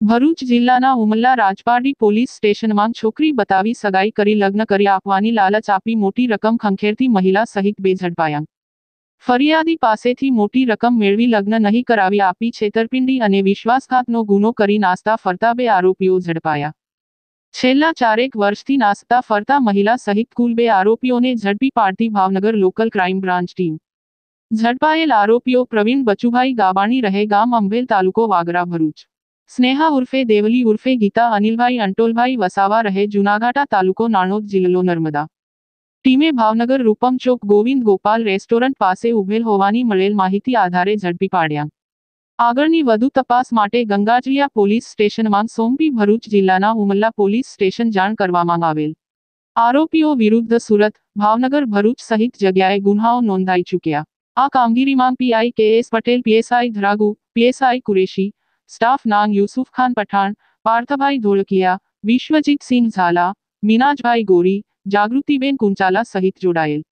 ભરૂચ જિલ્લાના ઉમલ્લા રાજપારડી પોલીસ સ્ટેશનમાં છોકરી બતાવી સગાઈ કરી લગ્ન કરી આપવાની લાલચ આપી મોટી રકમ ખંખેરતી મહિલા સહિત 2 ઝડપાયા। ફરિયાદી પાસેથી મોટી રકમ મેળવી લગ્ન નહીં કરાવી આપી છેતરપિંડી અને વિશ્વાસઘાતનો ગુનો કરી નાસ્તા ફરતા 2 આરોપીઓ ઝડપાયા। છેલ્લા 4 વર્ષથી નાસ્તા ફરતા મહિલા સહિત કુલ 2 આરોપીઓને ઝડપી પાડતી Bhavnagar local crime branch team. ઝડપાયેલ આરોપીઓ પ્રવીણ બચુભાઈ ગાબાણી રહે ગામ અંભેલ તાલુકો વાગરા ભરૂચ, સ્નેહા ઉર્ફે દેવલી ઉર્ફે ગીતા અનિલભાઈ અંટોલભાઈ વસાવા રહે જુનાઘાટા તાલુકો નાણોદ જિલ્લો નર્મદા। ટીમે ભાવનગર રૂપમ ચોક ગોવિંદ ગોપાલ રેસ્ટોરન્ટ પાસે ઉભેલ હોવાની મળેલ માહિતી આધારે ઝડપી પાડ્યા। આગળની વધુ તપાસ માટે ગંગાજળિયા પોલીસ સ્ટેશનમાં સોંપી ભરૂચ જિલ્લાના ઉમલ્લા પોલીસ સ્ટેશન જાણ કરવામાં આવેલ। આરોપીઓ વિરુદ્ધ સુરત, ભાવનગર, ભરૂચ સહિત જગ્યાએ ગુન્હાઓ નોંધાઈ ચૂક્યા। આ કામગીરીમાં PI K S. Patel, PSI Dharagu, PSI Qureshi, staff નાંગ યુસુફ ખાન પઠાણ, પાર્થભાઈ ધોળકિયા, વિશ્વજીતસિંહ ઝાલા, મિનાજભાઈ ગોરી, જાગૃતિબેન કુંચાલા સહિત જોડાયેલ।